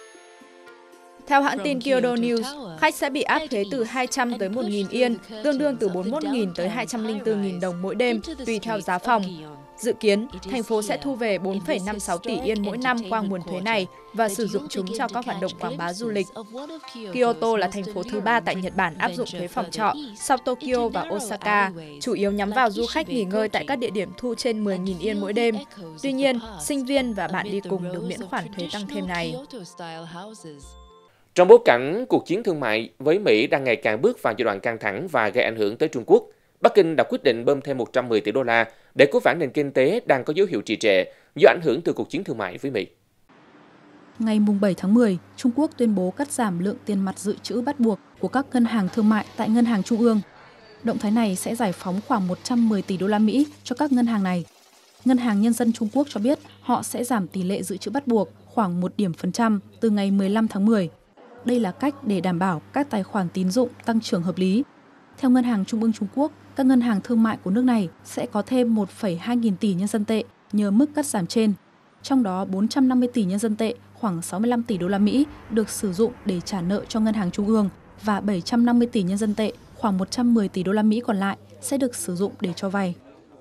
Theo hãng tin Kyodo News, khách sẽ bị áp thuế từ hai trăm tới một nghìn yên, tương đương từ bốn mươi mốt nghìn tới hai trăm lẻ bốn nghìn đồng mỗi đêm, tùy theo giá phòng. Dự kiến, thành phố sẽ thu về bốn phẩy năm mươi sáu tỷ yên mỗi năm qua nguồn thuế này và sử dụng chúng cho các hoạt động quảng bá du lịch. Kyoto là thành phố thứ ba tại Nhật Bản áp dụng thuế phòng trọ, sau Tokyo và Osaka, chủ yếu nhắm vào du khách nghỉ ngơi tại các địa điểm thu trên mười nghìn yên mỗi đêm. Tuy nhiên, sinh viên và bạn đi cùng được miễn khoản thuế tăng thêm này. Trong bối cảnh cuộc chiến thương mại với Mỹ đang ngày càng bước vào giai đoạn căng thẳng và gây ảnh hưởng tới Trung Quốc, Bắc Kinh đã quyết định bơm thêm một trăm mười tỷ đô la để cứu vãn nền kinh tế đang có dấu hiệu trì trệ do ảnh hưởng từ cuộc chiến thương mại với Mỹ. Ngày bảy tháng mười, Trung Quốc tuyên bố cắt giảm lượng tiền mặt dự trữ bắt buộc của các ngân hàng thương mại tại Ngân hàng Trung ương. Động thái này sẽ giải phóng khoảng một trăm mười tỷ đô la Mỹ cho các ngân hàng này. Ngân hàng Nhân dân Trung Quốc cho biết họ sẽ giảm tỷ lệ dự trữ bắt buộc khoảng một điểm phần trăm từ ngày mười lăm tháng mười. Đây là cách để đảm bảo các tài khoản tín dụng tăng trưởng hợp lý. Theo Ngân hàng Trung ương Trung Quốc, các ngân hàng thương mại của nước này sẽ có thêm một phẩy hai nghìn tỷ nhân dân tệ nhờ mức cắt giảm trên. Trong đó bốn trăm năm mươi tỷ nhân dân tệ, khoảng sáu mươi lăm tỷ đô la Mỹ được sử dụng để trả nợ cho Ngân hàng Trung ương và bảy trăm năm mươi tỷ nhân dân tệ, khoảng một trăm mười tỷ đô la Mỹ còn lại sẽ được sử dụng để cho vay.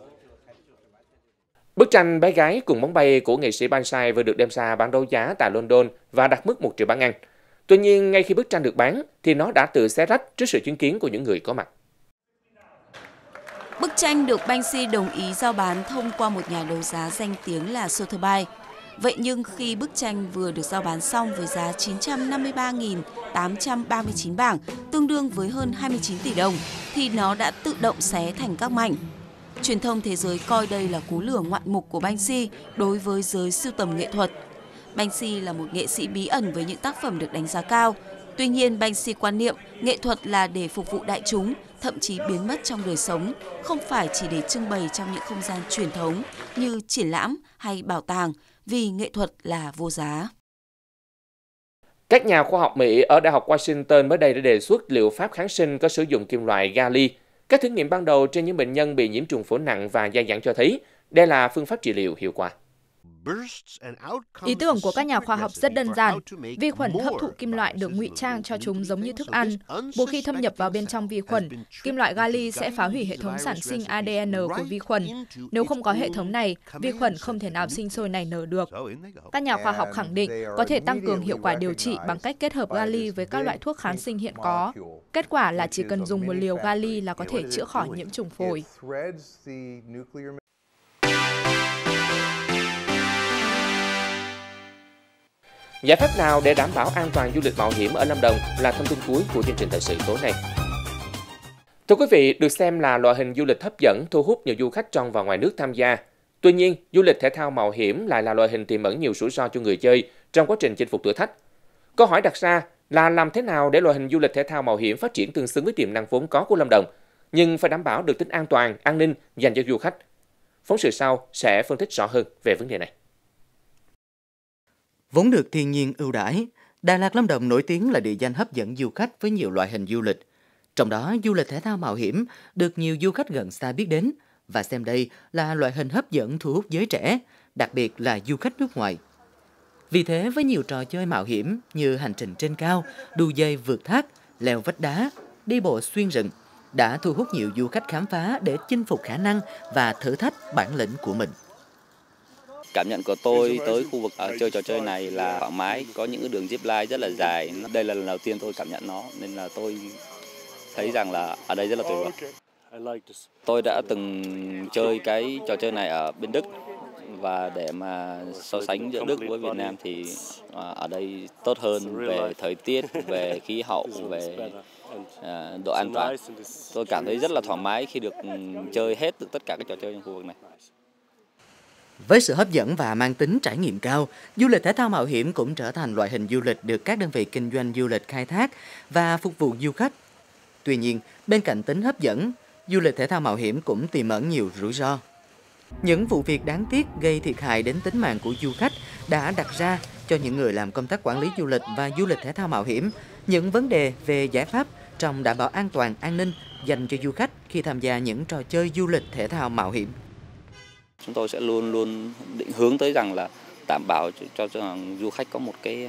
Bức tranh Bé gái cùng bóng bay của nghệ sĩ Banksy vừa được đem ra bán đấu giá tại London và đặt mức một triệu bảng Anh. Tuy nhiên, ngay khi bức tranh được bán, thì nó đã tự xé rách trước sự chứng kiến của những người có mặt. Bức tranh được Banksy đồng ý giao bán thông qua một nhà đấu giá danh tiếng là Sotheby's. Vậy nhưng khi bức tranh vừa được giao bán xong với giá chín trăm năm mươi ba nghìn tám trăm ba mươi chín bảng, tương đương với hơn hai mươi chín tỷ đồng, thì nó đã tự động xé thành các mảnh. Truyền thông thế giới coi đây là cú lửa ngoạn mục của Banksy đối với giới sưu tầm nghệ thuật. Banksy là một nghệ sĩ bí ẩn với những tác phẩm được đánh giá cao. Tuy nhiên, Banksy quan niệm nghệ thuật là để phục vụ đại chúng, thậm chí biến mất trong đời sống, không phải chỉ để trưng bày trong những không gian truyền thống như triển lãm hay bảo tàng, vì nghệ thuật là vô giá. Các nhà khoa học Mỹ ở Đại học Washington mới đây đã đề xuất liệu pháp kháng sinh có sử dụng kim loại Gali. Các thử nghiệm ban đầu trên những bệnh nhân bị nhiễm trùng phổi nặng và dai dẳng cho thấy đây là phương pháp trị liệu hiệu quả. Ý tưởng của các nhà khoa học rất đơn giản. Vi khuẩn hấp thụ kim loại được ngụy trang cho chúng giống như thức ăn. Một khi thâm nhập vào bên trong vi khuẩn, kim loại gali sẽ phá hủy hệ thống sản sinh a đê en của vi khuẩn. Nếu không có hệ thống này, vi khuẩn không thể nào sinh sôi nảy nở được. Các nhà khoa học khẳng định có thể tăng cường hiệu quả điều trị bằng cách kết hợp gali với các loại thuốc kháng sinh hiện có. Kết quả là chỉ cần dùng một liều gali là có thể chữa khỏi nhiễm trùng phổi. Giải pháp nào để đảm bảo an toàn du lịch mạo hiểm ở Lâm Đồng là thông tin cuối của chương trình thời sự tối nay. Thưa quý vị, được xem là loại hình du lịch hấp dẫn thu hút nhiều du khách trong và ngoài nước tham gia. Tuy nhiên, du lịch thể thao mạo hiểm lại là loại hình tiềm ẩn nhiều rủi ro cho người chơi trong quá trình chinh phục thử thách. Câu hỏi đặt ra là làm thế nào để loại hình du lịch thể thao mạo hiểm phát triển tương xứng với tiềm năng vốn có của Lâm Đồng, nhưng phải đảm bảo được tính an toàn, an ninh dành cho du khách. Phóng sự sau sẽ phân tích rõ hơn về vấn đề này. Vốn được thiên nhiên ưu đãi, Đà Lạt Lâm Đồng nổi tiếng là địa danh hấp dẫn du khách với nhiều loại hình du lịch. Trong đó, du lịch thể thao mạo hiểm được nhiều du khách gần xa biết đến và xem đây là loại hình hấp dẫn thu hút giới trẻ, đặc biệt là du khách nước ngoài. Vì thế, với nhiều trò chơi mạo hiểm như hành trình trên cao, đu dây vượt thác, leo vách đá, đi bộ xuyên rừng, đã thu hút nhiều du khách khám phá để chinh phục khả năng và thử thách bản lĩnh của mình. Cảm nhận của tôi tới khu vực ở chơi trò chơi này là thoải mái, có những cái đường zip line rất là dài. Đây là lần đầu tiên tôi cảm nhận nó nên là tôi thấy rằng là ở đây rất là tuyệt vời. Tôi đã từng chơi cái trò chơi này ở bên Đức và để mà so sánh giữa Đức với Việt Nam thì ở đây tốt hơn về thời tiết, về khí hậu, về độ an toàn. Tôi cảm thấy rất là thoải mái khi được chơi hết được tất cả các trò chơi trong khu vực này. Với sự hấp dẫn và mang tính trải nghiệm cao, du lịch thể thao mạo hiểm cũng trở thành loại hình du lịch được các đơn vị kinh doanh du lịch khai thác và phục vụ du khách. Tuy nhiên, bên cạnh tính hấp dẫn, du lịch thể thao mạo hiểm cũng tiềm ẩn nhiều rủi ro. Những vụ việc đáng tiếc gây thiệt hại đến tính mạng của du khách đã đặt ra cho những người làm công tác quản lý du lịch và du lịch thể thao mạo hiểm những vấn đề về giải pháp trong đảm bảo an toàn, an ninh dành cho du khách khi tham gia những trò chơi du lịch thể thao mạo hiểm. Chúng tôi sẽ luôn luôn định hướng tới rằng là đảm bảo cho, cho du khách có một cái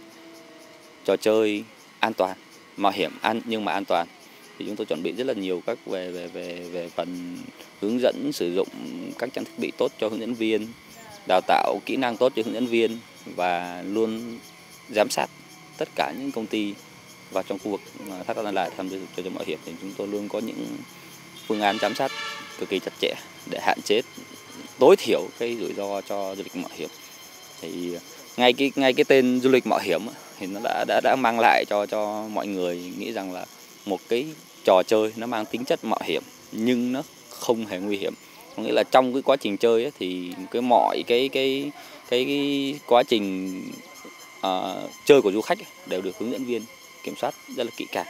trò chơi an toàn, mạo hiểm an nhưng mà an toàn. Thì chúng tôi chuẩn bị rất là nhiều các về về về về phần hướng dẫn sử dụng các trang thiết bị tốt cho hướng dẫn viên, đào tạo kỹ năng tốt cho hướng dẫn viên và luôn giám sát tất cả những công ty vào trong khu vực Thác Đa Lại tham gia trò chơi mạo hiểm thì chúng tôi luôn có những phương án giám sát cực kỳ chặt chẽ để hạn chế tối thiểu cái rủi ro cho du lịch mạo hiểm. Thì ngay cái ngay cái tên du lịch mạo hiểm thì nó đã đã đã mang lại cho cho mọi người nghĩ rằng là một cái trò chơi nó mang tính chất mạo hiểm nhưng nó không hề nguy hiểm. Có nghĩa là trong cái quá trình chơi ấy, thì cái mọi cái cái cái, cái quá trình uh, chơi của du khách ấy, đều được hướng dẫn viên kiểm soát rất là kỹ càng.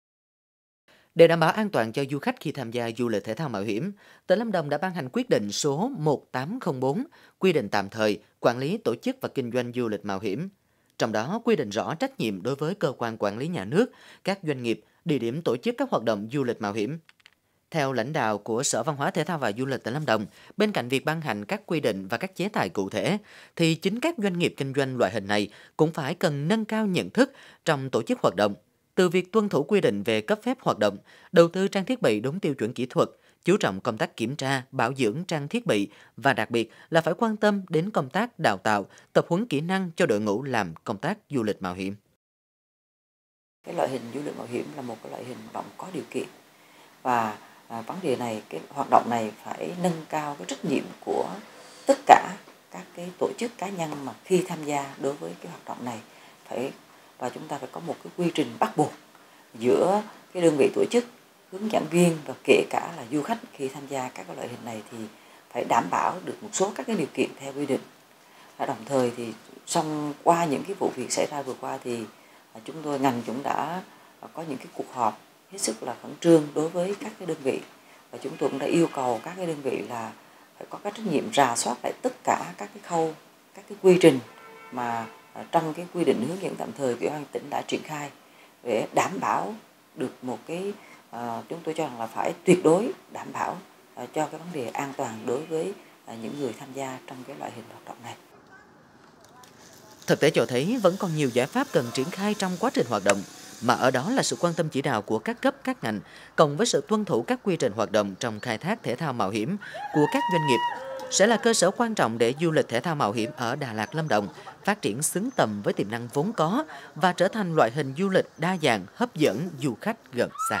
Để đảm bảo an toàn cho du khách khi tham gia du lịch thể thao mạo hiểm, tỉnh Lâm Đồng đã ban hành quyết định số một tám không bốn quy định tạm thời quản lý tổ chức và kinh doanh du lịch mạo hiểm. Trong đó quy định rõ trách nhiệm đối với cơ quan quản lý nhà nước, các doanh nghiệp, địa điểm tổ chức các hoạt động du lịch mạo hiểm. Theo lãnh đạo của Sở Văn hóa Thể thao và Du lịch tỉnh Lâm Đồng, bên cạnh việc ban hành các quy định và các chế tài cụ thể, thì chính các doanh nghiệp kinh doanh loại hình này cũng phải cần nâng cao nhận thức trong tổ chức hoạt động, từ việc tuân thủ quy định về cấp phép hoạt động, đầu tư trang thiết bị đúng tiêu chuẩn kỹ thuật, chú trọng công tác kiểm tra, bảo dưỡng trang thiết bị và đặc biệt là phải quan tâm đến công tác đào tạo, tập huấn kỹ năng cho đội ngũ làm công tác du lịch mạo hiểm. Cái loại hình du lịch mạo hiểm là một cái loại hình hoạt động có điều kiện và à, vấn đề này, cái hoạt động này phải nâng cao cái trách nhiệm của tất cả các cái tổ chức cá nhân mà khi tham gia đối với cái hoạt động này phải và chúng ta phải có một cái quy trình bắt buộc giữa cái đơn vị tổ chức, hướng dẫn viên và kể cả là du khách khi tham gia các cái loại hình này thì phải đảm bảo được một số các cái điều kiện theo quy định. Và đồng thời thì xong qua những cái vụ việc xảy ra vừa qua thì chúng tôi ngành cũng đã có những cái cuộc họp hết sức là khẩn trương đối với các cái đơn vị và chúng tôi cũng đã yêu cầu các cái đơn vị là phải có các trách nhiệm rà soát lại tất cả các cái khâu, các cái quy trình mà trong cái quy định hướng dẫn tạm thời của Ủy ban tỉnh đã triển khai để đảm bảo được một cái uh, chúng tôi cho rằng là phải tuyệt đối đảm bảo uh, cho cái vấn đề an toàn đối với uh, những người tham gia trong cái loại hình hoạt động này. Thực tế cho thấy vẫn còn nhiều giải pháp cần triển khai trong quá trình hoạt động, mà ở đó là sự quan tâm chỉ đạo của các cấp các ngành, cộng với sự tuân thủ các quy trình hoạt động trong khai thác thể thao mạo hiểm của các doanh nghiệp, sẽ là cơ sở quan trọng để du lịch thể thao mạo hiểm ở Đà Lạt Lâm Đồng phát triển xứng tầm với tiềm năng vốn có và trở thành loại hình du lịch đa dạng, hấp dẫn du khách gần xa.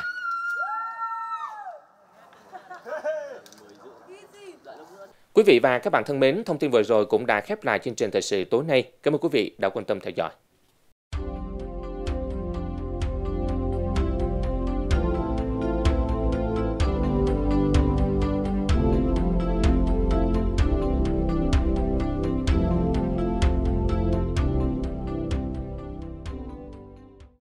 Quý vị và các bạn thân mến, thông tin vừa rồi cũng đã khép lại chương trình thời sự tối nay. Cảm ơn quý vị đã quan tâm theo dõi.